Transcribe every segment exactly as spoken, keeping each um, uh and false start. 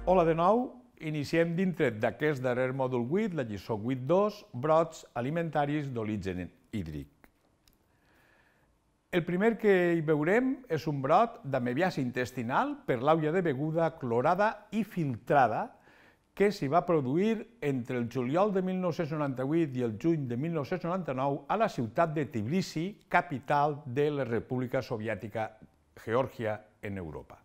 Hola de nou, iniciem dintre d'aquest darrer mòdul vuit, la lliçó vuit punt dos, brots alimentaris d'origen hídric. El primer que hi veurem és un brot d'amebiasi intestinal per l'auia de beguda clorada i filtrada que s'hi va produir entre el juliol de mil nou-cents noranta-vuit i el juny de mil nou-cents noranta-nou a la ciutat de Tbilisi, capital de la República Soviètica Geòrgia en Europa.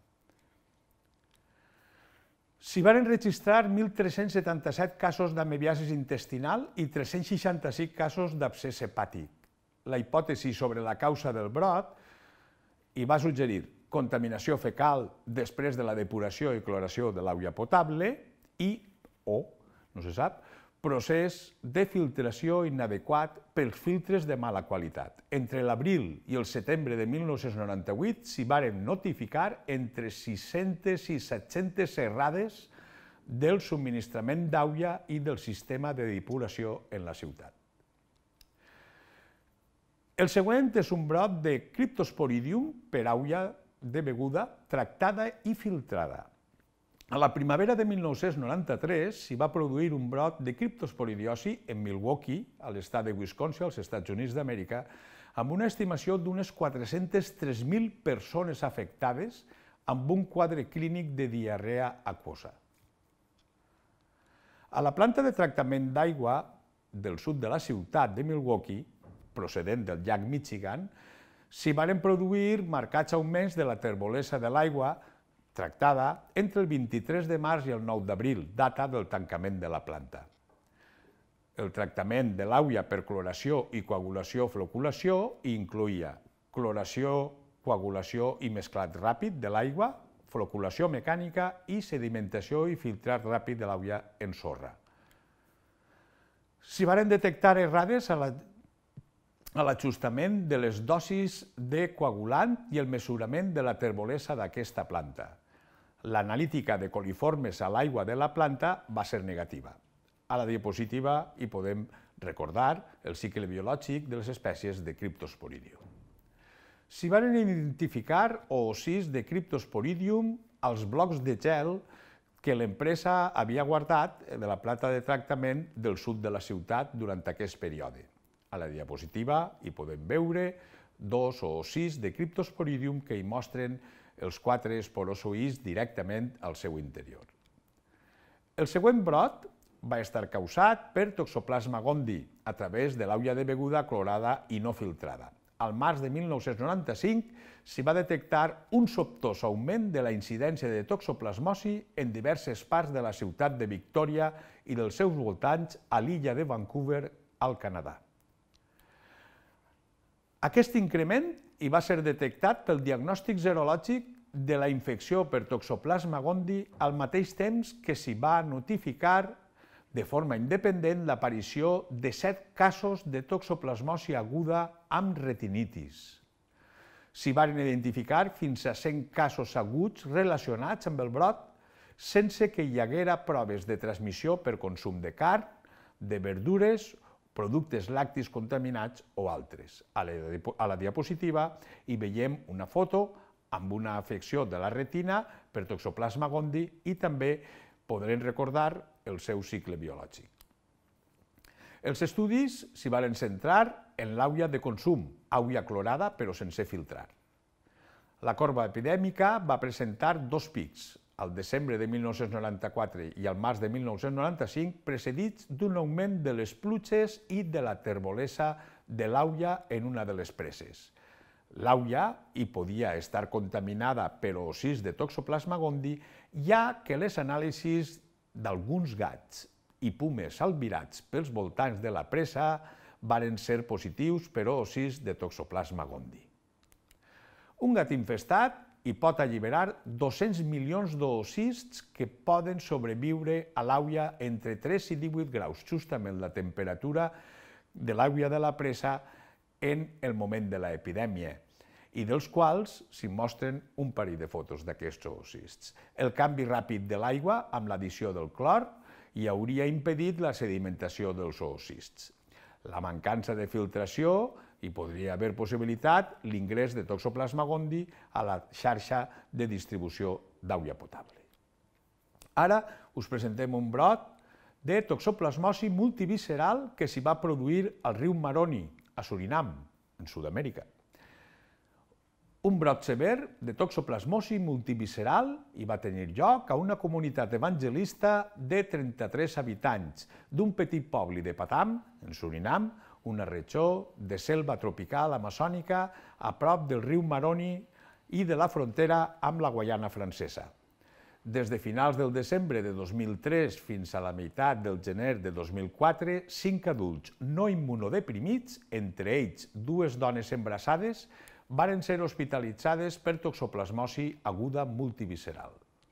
S'hi van registrar mil tres-cents setanta-set casos d'amebiasis intestinal i tres-cents seixanta-cinc casos d'abscés hepàtic. La hipòtesi sobre la causa del brot hi va suggerir contaminació fecal després de la depuració i cloració de l'aigua potable i, o, no se sap, procés de filtració inadequat pels filtres de mala qualitat. Entre l'abril i el setembre de mil nou-cents noranta-vuit s'hi varen notificar entre sis-centes i set-centes errades del subministrament d'aigua i del sistema de depuració en la ciutat. El següent és un brot de Cryptosporidium per aigua de beguda tractada i filtrada. A la primavera de mil nou-cents noranta-tres s'hi va produir un brot de criptosporidiosi en Milwaukee, a l'estat de Wisconsin, als Estats Units d'Amèrica, amb una estimació d'unes quatre-centes tres mil persones afectades amb un quadre clínic de diarrea aquosa. A la planta de tractament d'aigua del sud de la ciutat de Milwaukee, procedent del llac Michigan, s'hi varen produir marcats augments de la terbolesa de l'aigua tractada entre el vint-i-tres de març i el nou d'abril, data del tancament de la planta. El tractament de l'aigua per cloració i coagulació-floculació incloïa cloració, coagulació i mesclat ràpid de l'aigua, floculació mecànica i sedimentació i filtrat ràpid de l'aigua en sorra. S'hi varen detectar errades a la a l'ajustament de les dosis de coagulant i el mesurament de la terbolesa d'aquesta planta. L'analítica de coliformes a l'aigua de la planta va ser negativa. A la diapositiva hi podem recordar el cicle biològic de les espècies de Cryptosporidium. S'hi van identificar oocis de Cryptosporidium als blocs de gel que l'empresa havia guardat de la planta de tractament del sud de la ciutat durant aquest període. A la diapositiva hi podem veure dos oocis de Cryptosporidium que hi mostren els quatre esporozoïts directament al seu interior. El següent brot va estar causat per Toxoplasma gondii a través de l'aigua de beguda clorada i no filtrada. Al març de mil nou-cents noranta-cinc s'hi va detectar un sobtós augment de la incidència de toxoplasmosi en diverses parts de la ciutat de Victòria i dels seus voltants a l'illa de Vancouver, al Canadà. Aquest increment hi va ser detectat pel diagnòstic serològic de la infecció per Toxoplasma gondii al mateix temps que s'hi va notificar de forma independent l'aparició de set casos de toxoplasmosi aguda amb retinitis. S'hi van identificar fins a cent casos aguts relacionats amb el brot sense que hi haguera proves de transmissió per consum de carn, de verdures, productes làctics contaminats o altres. A la diapositiva hi veiem una foto amb una afecció de la retina per Toxoplasma gondii i també podrem recordar el seu cicle biològic. Els estudis s'hi van centrar en l'aigua de consum, aigua clorada però sense filtrar. La corba epidèmica va presentar dos pics, al desembre de mil nou-cents noranta-quatre i al març de mil nou-cents noranta-cinc, precedits d'un augment de les pluges i de la terbolesa de l'aigua en una de les preses. L'aigua hi podia estar contaminada per oocis de Toxoplasma gondii, ja que les anàlisis d'alguns gats i pumes albirats pels voltants de la presa varen ser positius per oocis de Toxoplasma gondii. Un gat infestat hi pot alliberar dos-cents milions d'oocists que poden sobreviure a l'aigua entre tres i divuit graus, justament la temperatura de l'aigua de la presa en el moment de l'epidèmia, i dels quals s'hi mostren un parell de fotos d'aquests oocists. El canvi ràpid de l'aigua amb l'addició del clor hi hauria impedit la sedimentació dels oocists. La mancança de filtració hi podria haver possibilitat l'ingrés de Toxoplasma gondii a la xarxa de distribució d'aigua potable. Ara us presentem un brot de toxoplasmosi multivisceral que s'hi va produir al riu Maroni, a Surinam, en Sud-amèrica. Un brot sever de toxoplasmosi multivisceral hi va tenir lloc a una comunitat evangelista de trenta-tres habitants d'un petit poble de Patam, en Surinam, una regió de selva tropical amazònica a prop del riu Maroni i de la frontera amb la Guaiana Francesa. Des de finals del desembre de dos mil tres fins a la meitat del gener de dos mil quatre, cinc adults no immunodeprimits, entre ells dues dones embarassades, varen ser hospitalitzades per toxoplasmosi aguda multivisceral.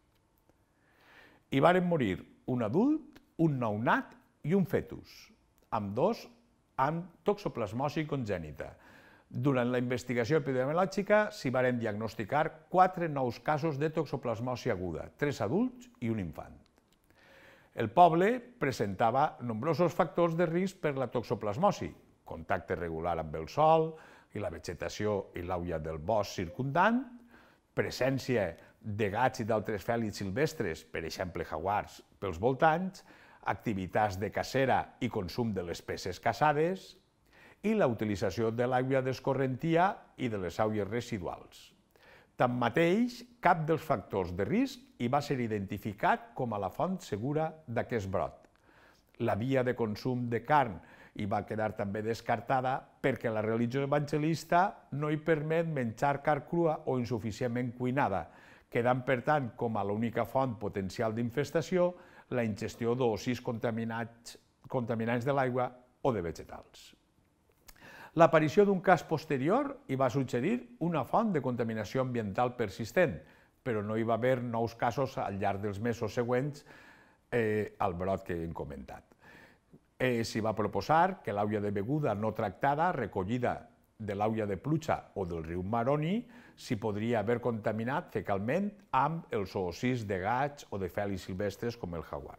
Hi varen morir un adult, un nounat i un fetus, ambdós amb toxoplasmosi congènita. Durant la investigació epidemiològica s'hi varen diagnosticar quatre nous casos de toxoplasmosi aguda, tres adults i un infant. El poble presentava nombrosos factors de risc per la toxoplasmosi, contacte regular amb el sol i la vegetació i l'auia del bosc circumdant, presència de gats i d'altres fèlids silvestres, per exemple jaguars, pels voltants, activitats de cacera i consum de les peces caçades i la utilització de l'aigua d'escorrentia i de les aules residuals. Tanmateix, cap dels factors de risc hi va ser identificat com a la font segura d'aquest brot. La via de consum de carn hi va quedar també descartada perquè la religió evangelista no hi permet menjar carn crua o insuficientment cuinada, quedant per tant com a l'única font potencial d'infestació la ingestió d'oocis contaminats, contaminants de l'aigua o de vegetals. L'aparició d'un cas posterior hi va suggerir una font de contaminació ambiental persistent, però no hi va haver nous casos al llarg dels mesos següents eh, al brot que hem comentat. Eh, S'hi va proposar que l'auia de beguda no tractada, recollida de l'auia de pluja o del riu Maroni, s'hi podria haver contaminat fecalment amb els oocis de gats o de fèlids silvestres com el jaguar.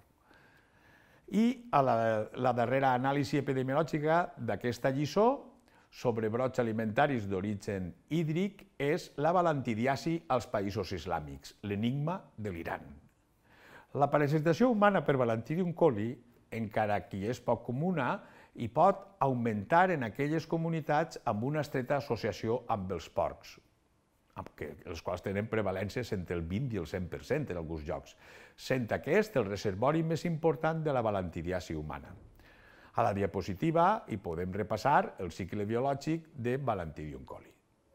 I a la, la darrera anàlisi epidemiològica d'aquesta lliçó sobre brots alimentaris d'origen hídric és la balantidiasi als països islàmics, l'enigma de l'Iran. La parasitació humana per Balantidium coli, encara que és poc comuna, i pot augmentar en aquelles comunitats amb una estreta associació amb els porcs, els quals tenen prevalències entre el vint i el cent per cent en alguns llocs, sent aquest el reservori més important de la balantidiasi humana. A la diapositiva hi podem repassar el cicle biològic de Balantidium coli.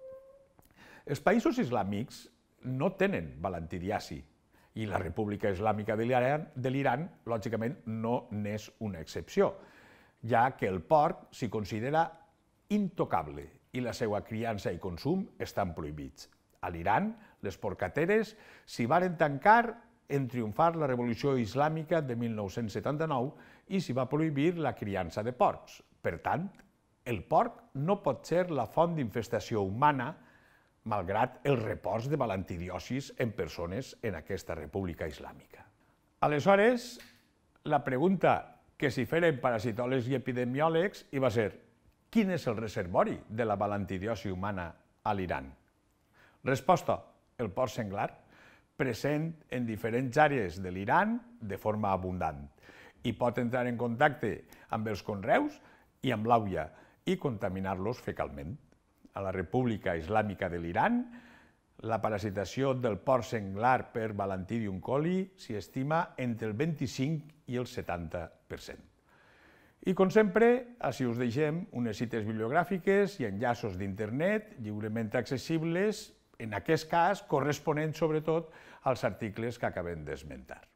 Els països islàmics no tenen balantidiasi i la República Islàmica de l'Iran, lògicament, no n'és una excepció, ja que el porc s'hi considera intocable i la seva criança i consum estan prohibits. A l'Iran, les porcateres s'hi varen tancar en triomfar la Revolució Islàmica de mil nou-cents setanta-nou i s'hi va prohibir la criança de porcs. Per tant, el porc no pot ser la font d'infestació humana, malgrat el repòs de balantidiosis en persones en aquesta República Islàmica. Aleshores, la pregunta que s'hi feren parasitòlegs i epidemiòlegs hi va ser: quin és el reservori de la balantidiosi humana a l'Iran? Resposta: el porc senglar, present en diferents àrees de l'Iran de forma abundant, i pot entrar en contacte amb els conreus i amb l'auia i contaminar-los fecalment. A la República Islàmica de l'Iran, la parasitació del porc senglar per Balantidium coli s'hi estima entre el vint-i-cinc i el setanta per cent. I, com sempre, així us deixem unes cites bibliogràfiques i enllaços d'internet lliurement accessibles, en aquest cas corresponents sobretot als articles que acabem d'esmentar.